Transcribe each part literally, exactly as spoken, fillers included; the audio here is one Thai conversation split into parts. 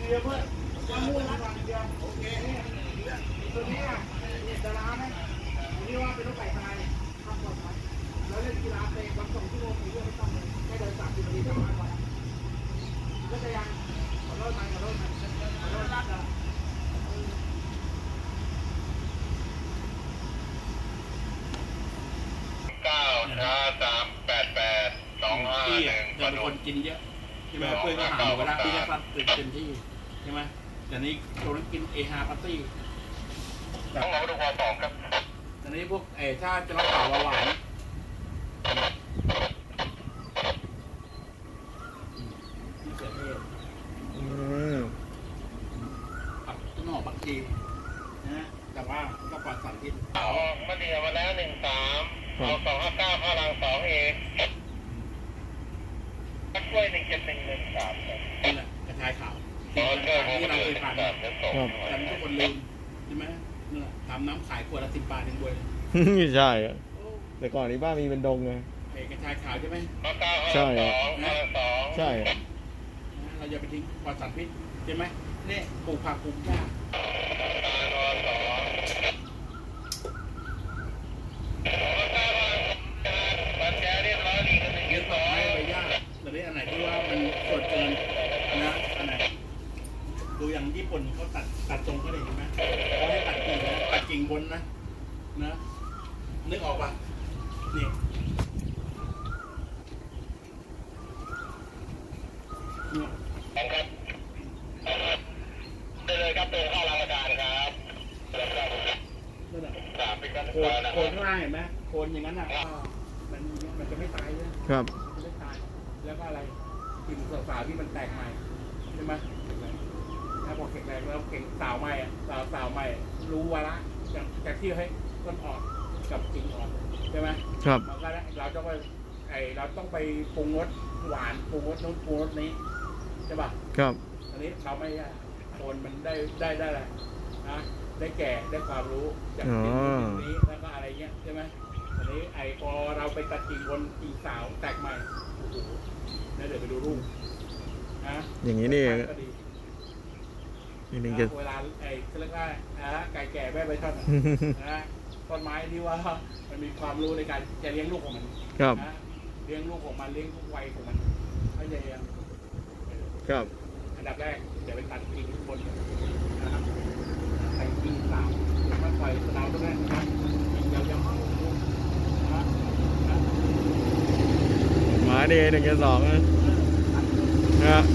ดียวเพื่อนว่ามุ่งมาฝั่งเดียวโอเคนี่ตัวนี้อ่ะเนี่ยดาราไหมนี่ว่าเป็นลูกไก่ตายทำก่อนไหมแล้วเล่นกีฬาเตะวันสองชั่วโมงสี่ชั่วโมงไม่ต้องเลยแค่เดินสามสิบนาทีก็มาก่อนก็จะยังขอโทษไหมขอโทษไหมขอโทษรัดเหรอเก้าช้าสามแปดแปดสองห้าหนึ่งจะเป็นคนกินเยอะใช่ไหมเพื่อนก็หาเวลาพี่จะซัดตื่นเต็มที่ใช่ไหมแต่นี้ตัวนั้นกินเอฮาปาร์ตี้ต้องมาดูความสองครับแต่นี้พวกเอถ้าจะรักษาเบาหวานที่เกิดเหตุผักต้นหอมบางทีนะแต่ว่าก็ปลอดสารพิษเอามาเดียวมาแล้วหนึ่งสามเอาสองห้าเก้าข้าวรังสองเองกล้วยหนึ่งเจ็ดหนึ่งหนึ่งสามนี่แหละกระชายขาวที่เราเคยผ่านกันทุกคนลืมใช่ไหมนี่แหละทำน้ำขายขวดละสิบบาทเองด้วยใช่แต่ก่อนนี้บ้านมีเป็นดงไงกระชายขาวใช่ไหมใช่ใช่เราจะไปทิ้งปลอดสารพิษใช่ไหมนี่ปลูกผักปลูกหญ้าแต่ได้อันไหนที่ว่ามันสดเกินนะอันไหนดูอย่างญี่ปุ่นเขาตัดตัดตรงก็ได้เห็นไหมเขาให้ตัดกิ่งตัดกิ่งบนนะนะนึกออกป่ะนี่ครับได้เลยครับเป็นข้าวรางการครับโคนโคนข้างล่างเห็นไหมโคนอย่างนั้นอ่ะมันมันจะไม่ตายเลยครับไม่ตายแล้วก็อะไรกิ่งสาวๆที่มันแตกใหม่ใช่ไหมถ้าพอแข็งแรงแล้วเก่งสาวใหม่อ่ะสาวสาวใหม่รู้วาระจากจากที่ให้ต้นอ่อนกับกิ่งอ่อนใช่ไหมครับมันก็เราต้องไปไอเราต้องไปปรุงรสหวานปรุงรสนู้นปรุงรสนี้ใช่ป่ะครับอันนี้เราไม่โคนมันได้ได้ได้แหละนะได้แก่ได้ความรู้จากกิ่งนี้แล้วก็อะไรเงี้ยใช่ไหมอันนี้ไอพอเราไปตัดกิ่งบนกิ่งสาวแตกใหม่โอ้โหนั่นเดี๋ยวไปดูรูปนะอย่างนี้นี่เองนี่เวลาไอ้เรียกว่าไก่แก่แม่ใบท่อนนะต้นไม้ที่ว่ามันมีความรู้ในการจะเลี้ยงลูกของมันนะเลี้ยงลูกของมันเลี้ยงทุกวัยของมันไม่ใช่ยังครับอันดับแรกเดี๋ยวไปตัดกิ่งบนนะครับแต่งกิ่งสาวมันปล่อยสนาวตรงนั้นนะกิ่งยาวๆหมาดีหนึ่งกับสองนะฮะ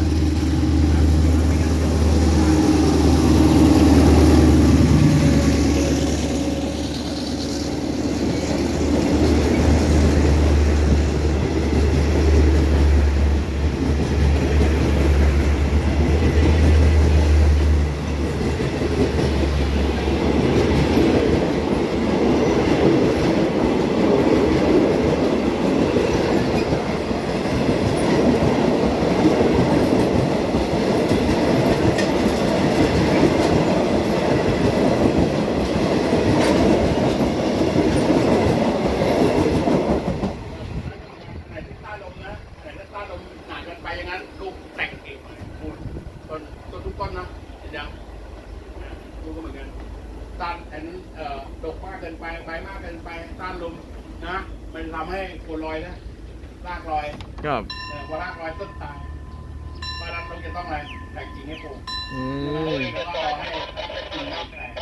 ต้านอันนั้นเอ่อดกมากเกินไปใบมากเกินไปต้านลมนะมันทำให้โคนลอยนะรากลอยครับเออพอรากลอยต้นตายเพราะนั้นเราจะต้องอะไรแต่งกิ่งให้ปลูกอืมแล้วก็รอให้กิ่งใหม่แตก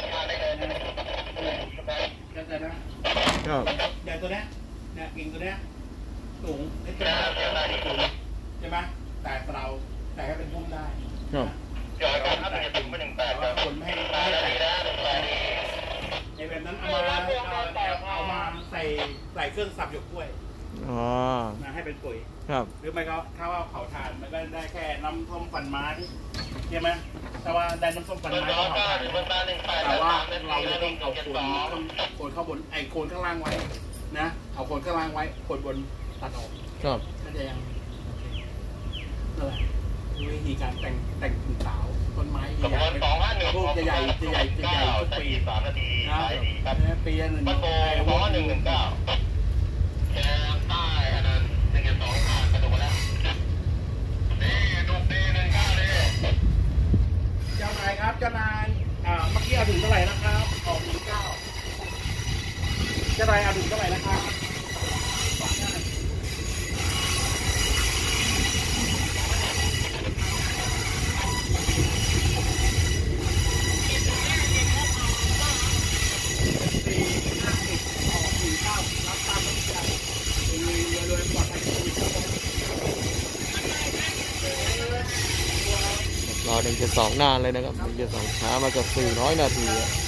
เข้าใจนะครับอย่างตัวเนี้ยเนี่ยกิ่งตัวเนี้ยสูงไอ้ตัวนี้สูงใช่ไหมแต่เราแต่ให้เป็นพุ่มได้ครับจอยการถ้าจะถึงไม่ถึงแปดแต่คนไม่ให้ไม่ให้แตกในแบบนั้นเอามาเอามาใส่ใส่เครื่องสับหยวกกล้วยอ๋อมาให้เป็นปุ๋ยครับหรือไม่ก็ถ้าว่าเผาถ่านมันก็ได้แค่น้ำส้มปั่นม้าที่ใช่ไหมถ้าว่าได้น้ำส้มปั่นม้าก็เผาถ่านแต่ว่าเราจะต้องเอาโคนต้องโคนข้างบนไอ้โคนข้างล่างไว้นะเอาโคนข้างล่างไว้โคนบนตัดออกครับก็จะยังนั่นแหละวิธีการแต่งแต่งกิ่งสาวต้นไม้ใหญ่ๆพวกจะใหญ่จะใหญ่จะใหญ่ทุกปีนะปีหนึ่งสองหนึ่งหนึ่งเก้าแกใต้อันนั้นหนึ่งสองผ่านกระโดดแล้วนี่ดูดีหนึ่งเก้าเลยหนึ่งเจ็ดสองนานเลยนะครับหนึ่งเจ็ดสองช้ามาเกือบสี่ร้อยนาทีอะ